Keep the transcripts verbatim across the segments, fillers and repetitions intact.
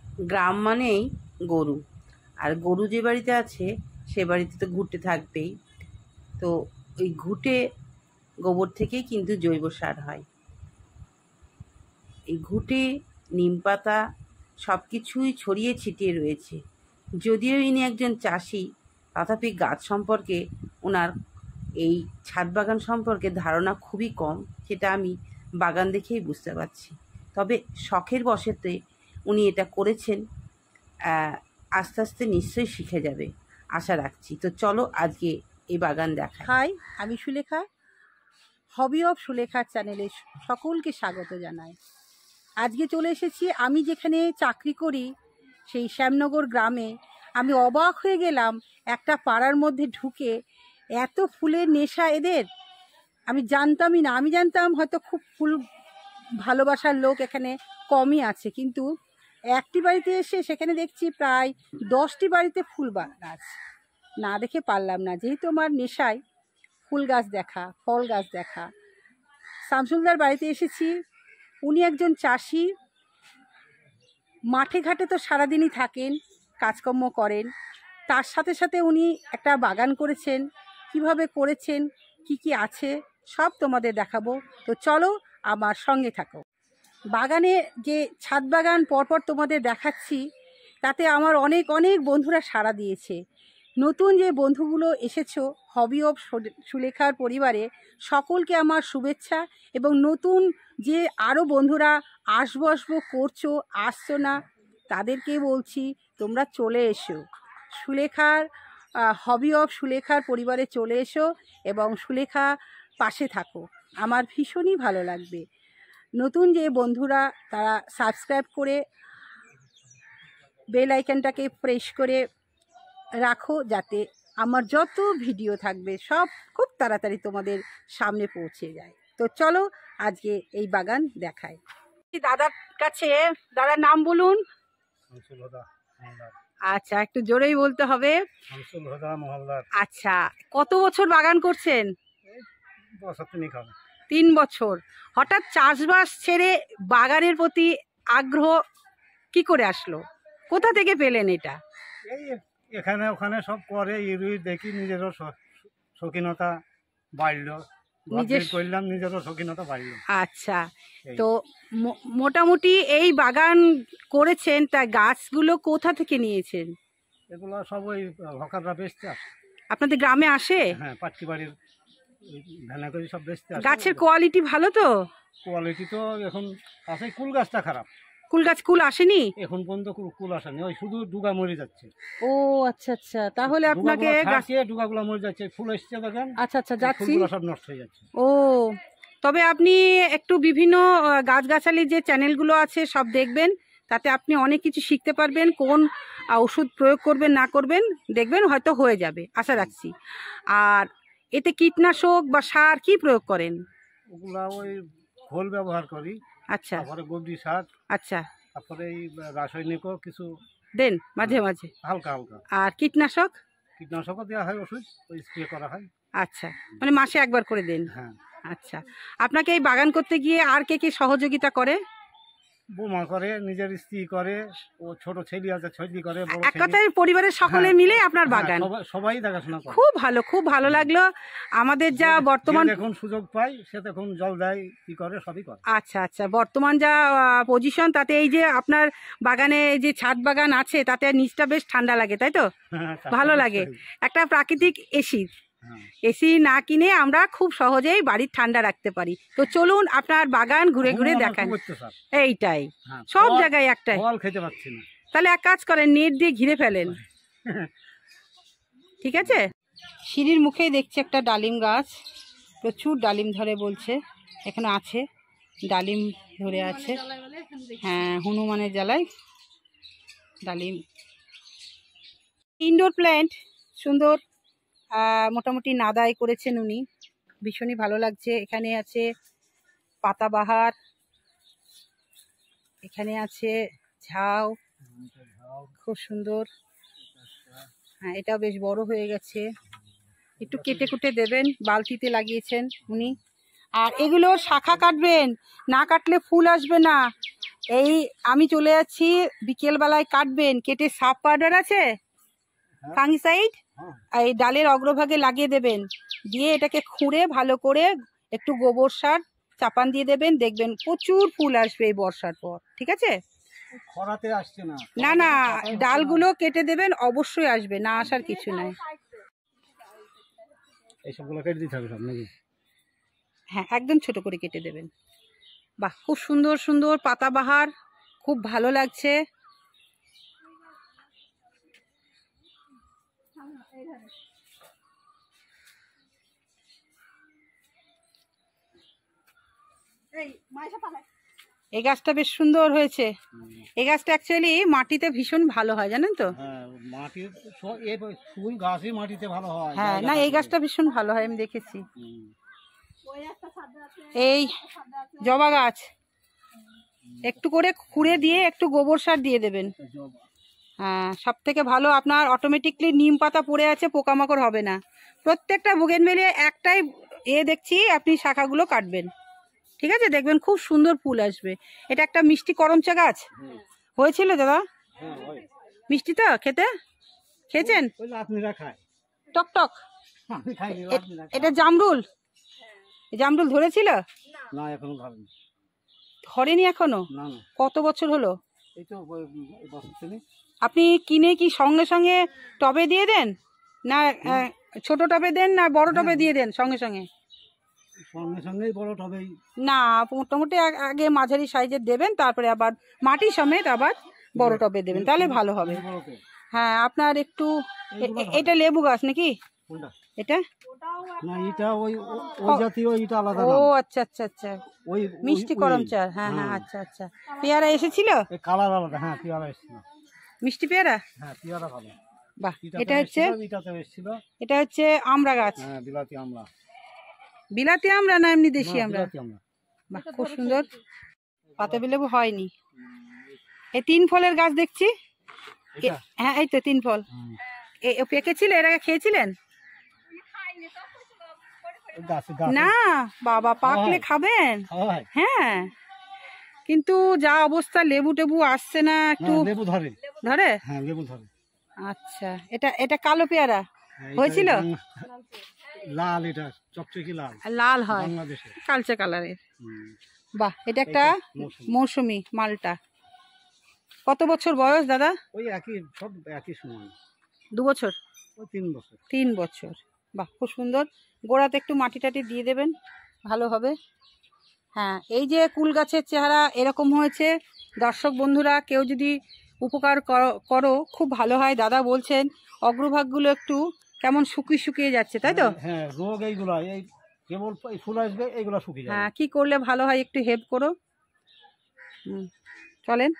গ্রাম মানেই গরু, আর গরু যে বাড়িতে আছে সে বাড়িতে তো ঘুঁটে থাকবেই। তো ওই ঘুঁটে গোবর থেকেই কিন্তু জৈব সার হয়। এই ঘুঁটে, নিম পাতা সব কিছুই ছড়িয়ে ছিটিয়ে রয়েছে। যদিও ইনি একজন চাষি, তথাপি গাছ সম্পর্কে ওনার, এই ছাদ বাগান সম্পর্কে ধারণা খুবই কম, সেটা আমি বাগান দেখেই বুঝতে পারছি। তবে শখের বশেতে উনি এটা করেছেন, আস্তে আস্তে নিশ্চয়ই শিখে যাবে আশা রাখছি। তো চলো আজকে এই বাগান দেখা। হাই, আমি সুলেখা, হবি অফ সুলেখার চ্যানেলে সকলকে স্বাগত জানাই। আজকে চলে এসেছি আমি যেখানে চাকরি করি, সেই শ্যামনগর গ্রামে। আমি অবাক হয়ে গেলাম একটা পাড়ার মধ্যে ঢুকে, এত ফুলের নেশা এদের, আমি জানতামই না। আমি জানতাম হয়তো খুব ফুল ভালোবাসার লোক এখানে কমই আছে, কিন্তু একটি বাড়িতে এসে সেখানে দেখছি প্রায় দশটি বাড়িতে ফুল গাছ। না দেখে পারলাম না, যেহেতু আমার নেশায় ফুল গাছ দেখা, ফল গাছ দেখা। শামসুলদার বাড়িতে এসেছি। উনি একজন চাষি, মাঠে ঘাটে তো সারাদিনই থাকেন, কাজকর্ম করেন। তার সাথে সাথে উনি একটা বাগান করেছেন। কিভাবে করেছেন, কি কি আছে, সব তোমাদের দেখাবো। তো চলো আমার সঙ্গে থাকো। বাগানে যে ছাদ বাগান পরপর তোমাদের দেখাচ্ছি, তাতে আমার অনেক অনেক বন্ধুরা সাড়া দিয়েছে। নতুন যে বন্ধুগুলো এসেছো হবি অফ সুলেখার পরিবারে, সকলকে আমার শুভেচ্ছা। এবং নতুন যে আরও বন্ধুরা আসবো আসবো করছো, আসছো না, তাদেরকে বলছি তোমরা চলে এসো সুলেখার হবি অফ সুলেখার পরিবারে চলে এসো এবং সুলেখা পাশে থাকো, আমার ভীষণই ভালো লাগবে। নতুন যে বন্ধুরা তারা সাবস্ক্রাইব করে বেল আইকনটাকে প্রেস করে রাখো, যাতে আমার যত ভিডিও থাকবে সব খুব তাড়াতাড়ি তোমাদের সামনে পৌঁছে যায়। তো চলো আজকে এই বাগান দেখাই। দাদার কাছে, দাদার নাম বলুন। আচ্ছা, একটু জোরেই বলতে হবে। আচ্ছা, কত বছর বাগান করছেন? তিন বছর। হঠাৎ চাষবাস ছেড়ে বাগানের প্রতি আগ্রহ কি করে আসলো? কোথা থেকে পেলেন এটা? এই এখানে ওখানে সব করে, ইউই দেখি নিজেরও শৌখিনতা বাড়লো, নিজের করলাম, নিজেরও শৌখিনতা বাড়লো। আচ্ছা, তো মোটামুটি এই বাগান করেছেন, তা গাছগুলো কোথা থেকে নিয়েছেন? এগুলো সব ওই হকাররা বেচতে আসে। আপনাদের গ্রামে আসে? হ্যাঁ, পাটকি বাড়ির ভ্যানে করে সব বেচতে আসে। গাছের কোয়ালিটি ভালো তো? কোয়ালিটি তো এখন আছে, কুল গাছটা খারাপ। কুল গাছ কুল আসেনি এখন পর্যন্ত, কুল আসেনি, ওই শুধু ডুগা মরে যাচ্ছে। ও আচ্ছা আচ্ছা, তাহলে আপনাকে ডুগাগুলো মরে যাচ্ছে, ফুল এসছে দেখেন। আচ্ছা আচ্ছা, যাচ্ছি, সব নষ্ট হয়ে যাচ্ছে। ও, তবে আপনি একটু বিভিন্ন গাছগাছালি যে চ্যানেলগুলো আছে সব দেখবেন, তাতে আপনি অনেক কিছু শিখতে পারবেন। কোন ওষুধ প্রয়োগ করবেন না করবেন দেখবেন, হয়তো হয়ে যাবে আশা রাখছি। আর এতে কীটনাশক বা সার কি প্রয়োগ করেন? ওগুলা ওই খোল ব্যবহার করি। আচ্ছা, তারপরে গোবরি সার। আচ্ছা, তারপরে এই রাসায়নিকও কিছু দেন মাঝে মাঝে, হালকা হালকা। আর কীটনাশক? কীটনাশকও দেওয়া হয়, ওষুধ ওই স্প্রে করা হয়। আচ্ছা, মানে মাসে একবার করে দেন? হ্যাঁ। আচ্ছা, আপনাকে এই বাগান করতে গিয়ে আর কে কে সহযোগিতা করে? বৌমা করে, নিজের স্ত্রী করে, ও ছোট ছেলে আছে, ছেলে করে। এক কথায় পরিবারের সকলে মিলে আপনার বাগান, সবাই দেখাশোনা করে। খুব ভালো, খুব ভালো লাগলো। আমাদের যা বর্তমান এখন সুযোগ পাই সে তখন জল দেয়, কি করে, সবই করে। আচ্ছা আচ্ছা, বর্তমান যা পজিশন, তাতে এই যে আপনার বাগানে যে ছাদ বাগান আছে, তাতে নিচটা বেশ ঠান্ডা লাগে, তাই তো? ভালো লাগে, একটা প্রাকৃতিক এসি। এসি না কিনে আমরা খুব সহজেই বাড়ির ঠান্ডা রাখতে পারি। তো চলুন আপনার বাগান ঘুরে ঘুরে দেখান। এইটাই, সব জায়গায় একটাই। ফল খেতে পাচ্ছি না, তাহলে এক কাজ করেন, নেট দিয়ে ঘিরে ফেলেন। ঠিক আছে। সিঁড়ির মুখেই দেখছি একটা ডালিম গাছ, প্রচুর ডালিম ধরে বলছে, এখানে আছে ডালিম ধরে আছে। হ্যাঁ, হনুমানের জ্বালায় ডালিম। ইনডোর প্ল্যান্ট, সুন্দর, মোটামুটি নাদাই করেছেন উনি, ভীষণই ভালো লাগছে। এখানে আছে পাতাবাহার, এখানে আছে ঝাউ, খুব সুন্দর। হ্যাঁ, এটাও বেশ বড় হয়ে গেছে, একটু কেটে কুটে দেবেন, বালতিতে লাগিয়েছেন উনি। আর এগুলো শাখা কাটবেন, না কাটলে ফুল আসবে না। এই আমি চলে যাচ্ছি, বিকেল বেলায় কাটবেন, কেটে সাপ পাউডার আছে ফাঙ্গিসাইড এই ডালের অগ্রভাগে লাগিয়ে দেবেন, দিয়ে এটাকে খুঁড়ে ভালো করে একটু গোবর সার চাপান দিয়ে দেবেন, দেখবেন প্রচুর ফুল আসবে এই বর্ষার পর। ঠিক আছে? খরাতে আসছে না না না, ডালগুলো কেটে দেবেন, অবশ্যই আসবে, না আসার কিছু নাই। এইসবগুলো কেটে দিতে হবে সব নাকি? হ্যাঁ, একদম ছোট করে কেটে দেবেন। বাহ, খুব সুন্দর সুন্দর পাতাবাহার, খুব ভালো লাগছে। এই গাছটা বেশ সুন্দর হয়েছে। এই গাছটা অ্যাকচুয়ালি মাটিতে ভীষণ ভালো হয়, জানেন তো? হ্যাঁ, মাটির ফুল গাছই মাটিতে ভালো হয়। হ্যাঁ, না এই গাছটা ভীষণ ভালো হয়, আমি দেখেছি। এই জবা গাছ একটু করে খুঁড়ে দিয়ে একটু গোবর সার দিয়ে দেবেন। হ্যাঁ, সব থেকে ভালো, আপনার অটোমেটিকলি নিম পাতা পড়ে আছে, পোকামাকড় হবে না। প্রত্যেকটা বুগেনভেলিয়া একটাই এ দেখছি, আপনি শাখাগুলো কাটবেন। ঠিক আছে? দেখবেন খুব সুন্দর ফুল আসবে। এটা একটা মিষ্টি করমচা গাছ হয়েছিল দাদা, মিষ্টি তো খেতে, খেয়েছেন? টক টক। এটা জামরুল, জামরুল ধরেছিল? না, এখনো ধরেনি। ধরেনি এখনো? না না। কত বছর হলো? এই তো বছর তিনি। আপনি কিনে কি সঙ্গে সঙ্গে টবে দিয়ে দেন, না ছোট টবে দেন, না বড় টবে দিয়ে দেন সঙ্গে সঙ্গে? সঙ্গে সঙ্গেই বড় টবেই। না, মোটামুটি আগে মাঝারি সাইজের দেবেন, তারপরে আবার মাটি সমেত আবার বড় টবে দেবেন, তাহলে ভালো হবে। হ্যাঁ, আপনার একটু এটা লেবু গাছ নাকি? এটা না, এটা ওই ওই জাতীয়, এটা আলাদা। ও আচ্ছা আচ্ছা আচ্ছা, ওই মিষ্টি করমচা। হ্যাঁ হ্যাঁ, আচ্ছা আচ্ছা। পেয়ারা এসেছিল? এই কালার আলাদা। হ্যাঁ, পেয়ারা এসেছিল। মিষ্টি পেয়ারা? হ্যাঁ, পেয়ারা ভালো। বাহ, এটা হচ্ছে এটাতে এসেছিল। এটা হচ্ছে আমড়া গাছ। হ্যাঁ, বিলাতি আমড়া। বিলাতি আমড়া না এমনি দেশি আমড়া? বিলাতি আমড়া। বাহ, খুব সুন্দর। পাতাবি লেবু হয়নি। এই তিন ফলের গাছ দেখছি। হ্যাঁ, এই তো তিন ফল। পেকেছিল? এর আগে খেয়েছিলেন? না বাবা, পাকলে খাবেন। হ্যাঁ, কিন্তু যা অবস্থা, লেবু টেবু আসছে না একটু। লেবু ধরে ধরে? হ্যাঁ, লেবু ধরে। আচ্ছা, এটা এটা কালো পেয়ারা হয়েছিল? লাল, এটা চকচকে লাল। লাল হয়, কালচে কালারের। বাহ, এটা একটা মৌসুমি মালটা। কত বছর বয়স দাদা? ওই একই, সব একই সময়। দু বছর? ওই তিন বছর। তিন বছর। বাহ, খুব সুন্দর। গোড়াতে একটু মাটি টাটি দিয়ে দেবেন, ভালো হবে। হ্যাঁ, এই যে কুল গাছের চেহারা এরকম হয়েছে। দর্শক বন্ধুরা, কেউ যদি উপকার করো খুব ভালো হয়। দাদা বলছেন অগ্রভাগগুলো একটু কেমন শুকিয়ে শুকিয়ে যাচ্ছে, তাই তো? হ্যাঁ, রোগ এইগুলো, এই কেবল ফুল আসবে, এইগুলো শুকিয়ে যাবে। হ্যাঁ, কি করলে ভালো হয় একটু হেল্প করো। হুম, চলেন।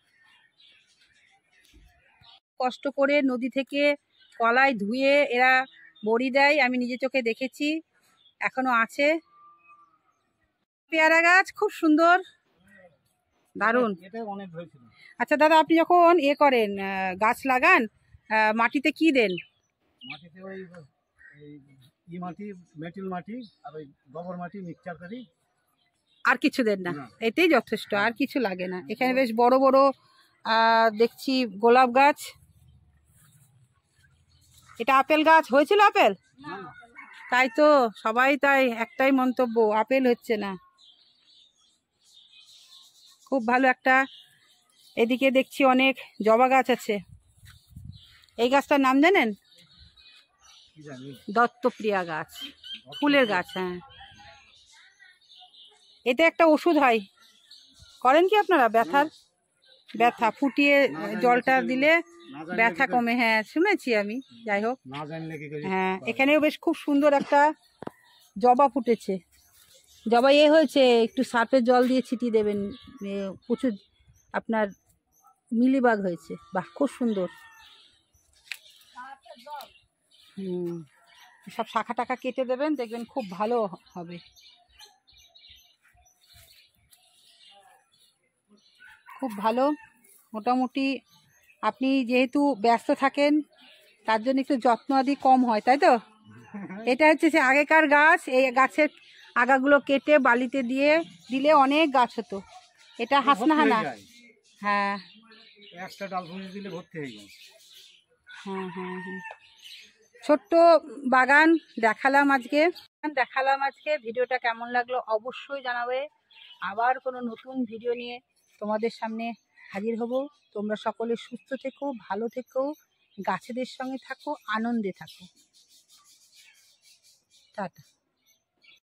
কষ্ট করে নদী থেকে কলাই ধুয়ে এরা বড়ি দেয়, আমি নিজে চোখে দেখেছি, এখনো আছে। পেয়ারা গাছ খুব সুন্দর, দারুণ। আচ্ছা দাদা, আপনি যখন এ করেন, গাছ লাগান, মাটিতে কি দেন? মাটিতে ওই ই মাটি, মেটিল মাটি আর ওই গোবর মাটি মিক্সচার করি। আর কিছু দেন না? এতেই যথেষ্ট, আর কিছু লাগে না। এখানে বেশ বড় বড় দেখছি গোলাপ গাছ। এটা আপেল গাছ হয়েছিল? আপেল? তাই তো, সবাই তাই একটাই মন্তব্য, আপেল হচ্ছে না। খুব ভালো একটা। এদিকে দেখছি অনেক জবা গাছ আছে। এই গাছটার নাম জানেন? দত্তপ্রিয়া গাছ, ফুলের গাছ। হ্যাঁ, এতে একটা ওষুধ হয়, করেন কি আপনারা? ব্যথার, ব্যথা ফুটিয়ে জলটা দিলে ব্যথা কমে। হ্যাঁ, শুনেছি আমি। যাই হোক, হ্যাঁ, এখানেও বেশ খুব সুন্দর একটা জবা ফুটেছে। জবা এ হয়েছে, একটু সার্ফের জল দিয়ে ছিটিয়ে দেবেন, প্রচুর আপনার মিলিবাগ হয়েছে। বাহ, খুব সুন্দর। হুম, সব শাখা টাখা কেটে দেবেন, দেখবেন খুব ভালো হবে। খুব ভালো। মোটামুটি আপনি যেহেতু ব্যস্ত থাকেন, তার জন্য একটু যত্ন আদি কম হয়, তাই তো? এটা হচ্ছে সে আগেকার গাছ। এই গাছের আগাগুলো কেটে বালিতে দিয়ে দিলে অনেক গাছ হতো। এটা হাসনাহানা। ভর্তি হয়ে যায়। হ্যাঁ একটা ডাল ফুল দিলে ভর্তি হয়ে যায়। হ্যাঁ হ্যাঁ হ্যাঁ ছোট্ট বাগান দেখালাম আজকে দেখালাম আজকে ভিডিওটা কেমন লাগলো অবশ্যই জানাবে। আবার কোনো নতুন ভিডিও নিয়ে তোমাদের সামনে হাজির হব। তোমরা সকলে সুস্থ থেকো, ভালো থেকো, গাছেদের সঙ্গে থাকো, আনন্দে থাকো। টাটা।